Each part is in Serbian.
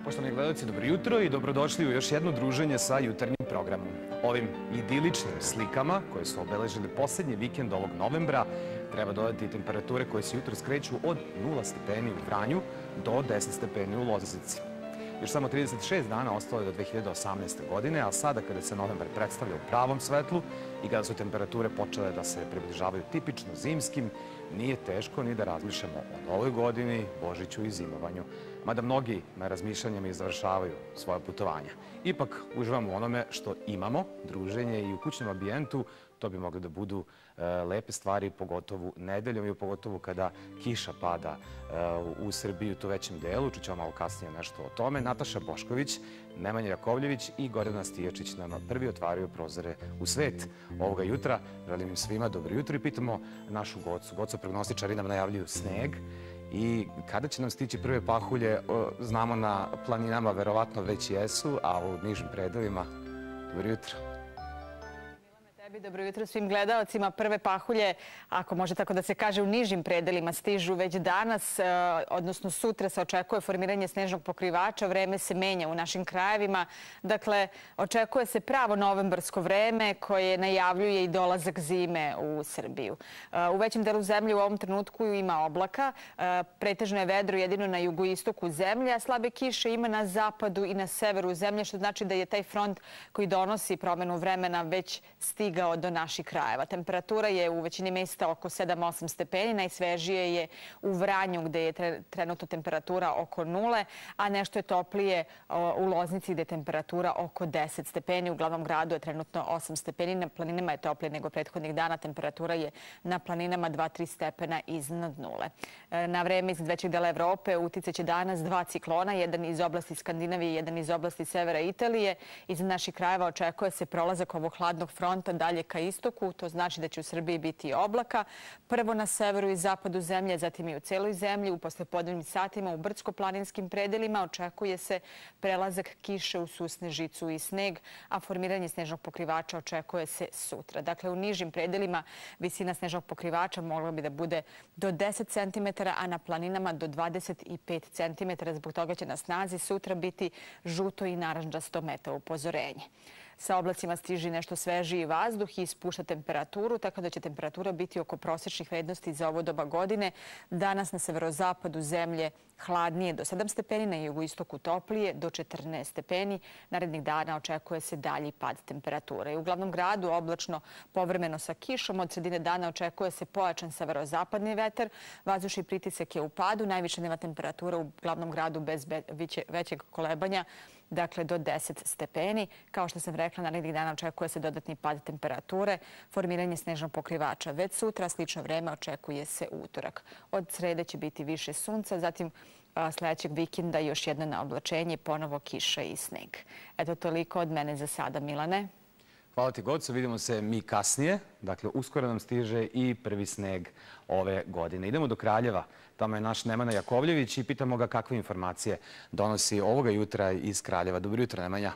Poštovani gledalci, dobro jutro i dobrodošli u još jedno druženje sa jutarnjim programom. Ovim idiličnim slikama koje su obeležili poslednji vikend ovog novembra treba dodati temperature koje se jutro skreću od 0 stepeni u Vranju do 10 stepeni u Loznici. Još samo 36 dana ostalo je do 2018. godine, a sada kada se novembar predstavlja u pravom svetlu i kada su temperature počele da se približavaju tipično zimskim, nije teško ni da razmišljamo o novoj godini, Božiću i zimovanju. Mada mnogi na razmišljanjima i završavaju svoje putovanja. Ipak uživamo u onome što imamo, druženje i u kućnom ambijentu. To bi mogli da budu lepe stvari, pogotovo nedeljom i pogotovo kada kiša pada u Srbiji u to većem delu. Čućemo malo kasnije nešto o tome. Nataša Bošković, Nemanja Jakovljević i Gordana Stijačić nam prvi otvaraju prozore u svet ovoga jutra. Želim im svima dobro jutro i pitamo našu Gocu. Goco, prognostičari nam najavljuju sneg. I kada će nam stići prve pahulje, znamo na planinama verovatno već jesu, a u nižim predelima, dobro jutro. Dobro jutro svim gledalcima. Prve pahulje, ako može tako da se kaže, u nižim predelima stižu već danas, odnosno sutra se očekuje formiranje snežnog pokrivača. Vreme se menja u našim krajevima. Dakle, očekuje se pravo novembarsko vreme koje najavljuje i dolazak zime u Srbiju. U većem delu zemlje u ovom trenutku ima oblaka. Pretežno je vedro jedino na jugoistoku zemlje, a slabe kiše ima na zapadu i na severu zemlje, što znači da je taj front koji donosi promenu vremena već stigao do naših krajeva. Temperatura je u većini mesta oko 7-8 stepeni. Najsvežije je u Vranju gde je trenutno temperatura oko 0, a nešto je toplije u Loznici gde je temperatura oko 10 stepeni. U glavnom gradu je trenutno 8 stepeni. Na planinama je toplije nego prethodnih dana. Temperatura je na planinama 2-3 stepena iznad 0. Na vreme iz većeg dela Evrope uticaće danas dva ciklona, jedan iz oblasti Skandinavije i jedan iz oblasti severa Italije. Iz naših krajeva očekuje se prolazak ovog hladnog fronta dalje ka istoku. To znači da će u Srbiji biti oblaka. Prvo na severu i zapadu zemlje, zatim i u celoj zemlji. U poslepodnevnim satima u brdsko-planinskim predelima očekuje se prelazak kiše u susnežicu i sneg, a formiranje snežnog pokrivača očekuje se sutra. Dakle, u nižim predelima visina snežnog pokrivača mogla bi da bude do 10 cm, a na planinama do 25 cm. Zbog toga će na snazi sutra biti žuto i narandžasto meteo upozorenje. Sa oblacima stiže nešto svežiji vazduh i ispušta temperaturu, tako da će temperatura biti oko prosječnih vrednosti za ovo doba godine. Danas na severozapadu zemlje hladnije do 7 stepeni, na jugoistoku toplije do 14 stepeni. Narednih dana očekuje se dalji pad temperature. U glavnom gradu oblačno povremeno sa kišom. Od sredine dana očekuje se pojačan severozapadni vetar. Vazdušni pritisak je u padu. Najviša dnevna temperatura u glavnom gradu bez većeg kolebanja, dakle do 10 stepeni. Kao što sam rekla, narednih dana očekuje se dodatni pad temperature, formiranje snežnog pokrivača već sutra, slično vreme očekuje se utorak. Od srede će biti više sunca, zatim sledećeg vikenda još jedno naoblačenje, ponovo kiša i sneg. Eto, toliko od mene za sada, Milane. Hvala ti, Goco. Vidimo se mi kasnije. Dakle, uskoro nam stiže i prvi sneg ove godine. Idemo do Kraljeva. Tamo je naš Nemanja Jakovljević i pitamo ga kakve informacije donosi ovoga jutra iz Kraljeva. Dobro jutro, Nemanja.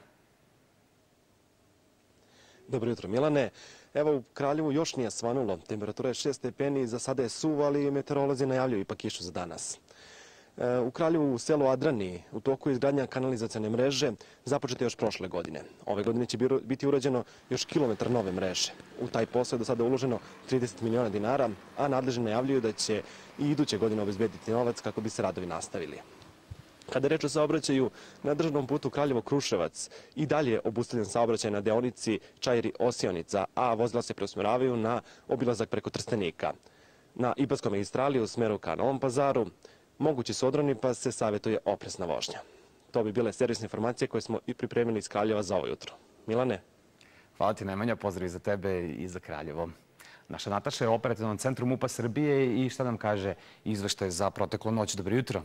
Dobro jutro, Milane. Evo, u Kraljevu još nije svanulo. Temperatura je 6 stepeni, za sada je suvo, ali meteorolozi najavljuju ipak kišu za danas. U Kraljevu, u selu Adrani, u toku je izgradnja kanalizacione mreže, započete još prošle godine. Ove godine će biti urađeno još kilometar nove mreže. U taj posao je do sada uloženo 30 miliona dinara, a nadležni najavljuju da će i iduće godine obezbediti novac kako bi se radovi nastavili. Kada je reč o saobraćaju, na državnom putu Kraljevo-Kruševac i dalje je obustavljen saobraćaj na deonici Čairi-Osionica, a vozila se preusmeravaju na obilazak preko Trstenika. Na Ibarskoj magistrali u smeru ka Novom Pazaru mogući su odroni, pa se savjetuje oprezna vožnja. To bi bile servisne informacije koje smo i pripremili iz Kraljeva za ovo jutro. Milane? Hvala ti, Nemanja. Pozdrav i za tebe i za Kraljevo. Naša Nataša je u operativnom centru MUP-a Srbije i šta nam kaže izveštaj za proteklu noć. Dobro jutro.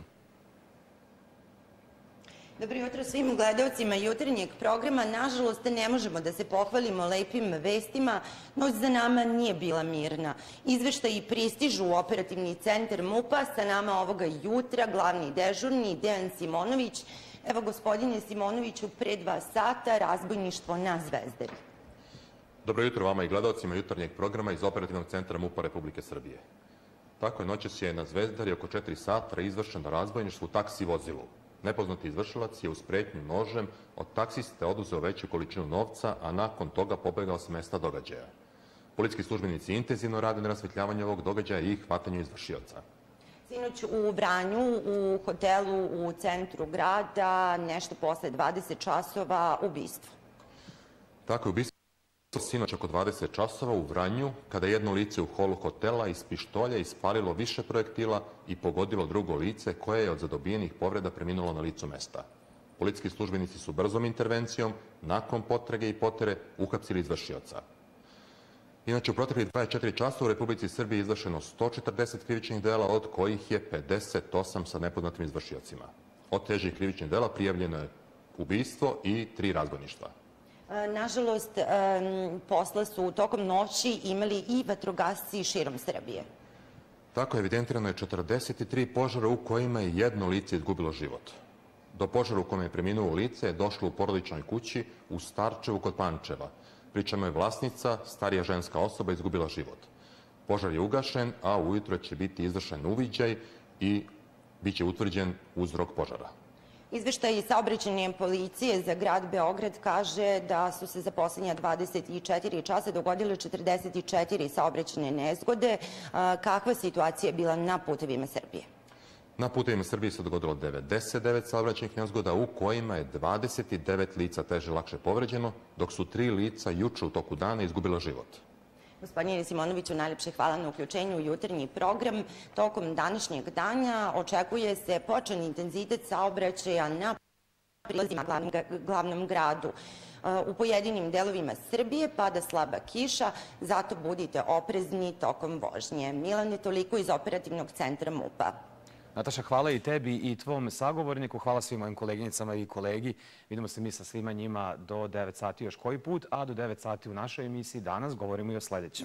Dobro jutro svim gledalcima jutarnjeg programa. Nažalost, ne možemo da se pohvalimo lepim vestima. Noć za nama nije bila mirna. Izveštaji pristižu u operativni centar MUP-a. Sa nama ovoga jutra glavni dežurni Dejan Simonović. Evo, gospodine Simonoviću, pre 2 sata razbojništvo na Zvezdari. Dobro jutro vama i gledalcima jutarnjeg programa iz operativnog centra MUP-a Republike Srbije. Tako je, noćas je na Zvezdari oko 4 sata izvršeno razbojništvo u taksi vozilu. Nepoznati izvršilac je uz pretnju nožem od taksiste oduzeo veću količinu novca, a nakon toga pobegao s mesta događaja. Policijski službenici intenzivno rade na rasvetljavanju ovog događaja i hvatanju izvršioca. Sinoć u Vranju, u hotelu u centru grada, nešto posle 20 časova, ubistvo. Tako je ubistvo sinoć oko 20 časova u Vranju, kada jedno lice u holu hotela iz pištolja ispalilo više projektila i pogodilo drugo lice koje je od zadobijenih povreda preminulo na licu mesta. Policijski službenici su brzom intervencijom, nakon potrage i potere, uhapsili izvršioca. Inače, u proteklih 24 časa u Republici Srbiji je izvršeno 140 krivičnih dela, od kojih je 58 sa nepoznatim izvršiocima. Od težih krivičnih dela prijavljeno je ubistvo i 3 razbojništva. Nažalost, posla su tokom noći imali i vatrogasci širom Srbije. Tako evidentirano je 43 požara u kojima je jedno lice izgubilo život. Do požara u kome je preminulo lice je došlo u porodičnoj kući u Starčevu kod Pančeva, pri čemu je vlasnica, starija ženska osoba, izgubila život. Požar je ugašen, a ujutro će biti izvršen uviđaj i bit će utvrđen uzrok požara. Izveštaj saobraćajne policije za grad Beograd kaže da su se za poslednja 24 časa dogodile 44 saobraćajne nezgode. Kakva situacija je bila na putevima Srbije? Na putevima Srbije se dogodilo 99 saobraćajnih nezgoda u kojima je 29 lica teže lakše povređeno, dok su 3 lica juče u toku dana izgubila život. Gospodine Simonoviću, najlepše hvala na uključenju u jutarnji program. Tokom današnjeg dana očekuje se počan intenzitet saobraćaja na prilazima glavnom gradu. U pojedinim delovima Srbije pada slaba kiša, zato budite oprezni tokom vožnje. Milane, toliko iz operativnog centra MUP-a. Nataša, hvala i tebi i tvom sagovorniku. Hvala svim mojim koleginicama i kolegi. Vidimo se mi sa svima njima do 9 sati još koji put, a do 9 sati u našoj emisiji danas govorimo i o sledećem.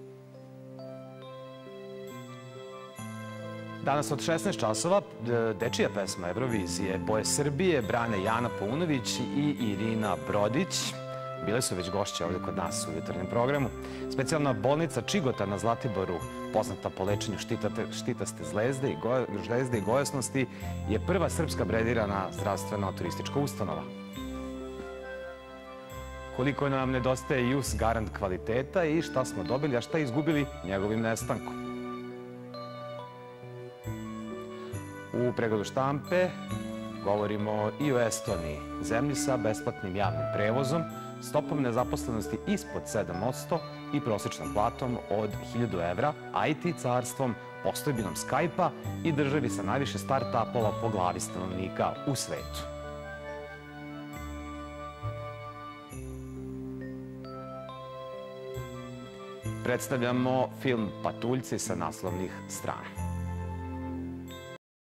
Danas od 16 časova dečija pesma Eurovizije Boje Srbije brane Jana Paunović i Irina Brodić. Bile su već gošće ovdje kod nas u jutarnjem programu. Specijalna bolnica Čigota na Zlatiboru, poznata po lečenju štitaste žlezde i gojasnosti, je prva srpska bredirana zdravstvena turistička ustanova. Koliko nam nedostaje JUS garant kvaliteta i šta smo dobili, a šta izgubili njegovim nestankom. U pregledu štampe govorimo i o Estoniji, zemlji sa besplatnim javnim prevozom, stopom nezaposlenosti ispod 7% i prosječnom platom od 1000 evra, IT carstvom, postojbinom Skype-a i državi sa najviše start-upova po glavi stanovnika u svetu. Predstavljamo film Patuljci sa naslovnih strana.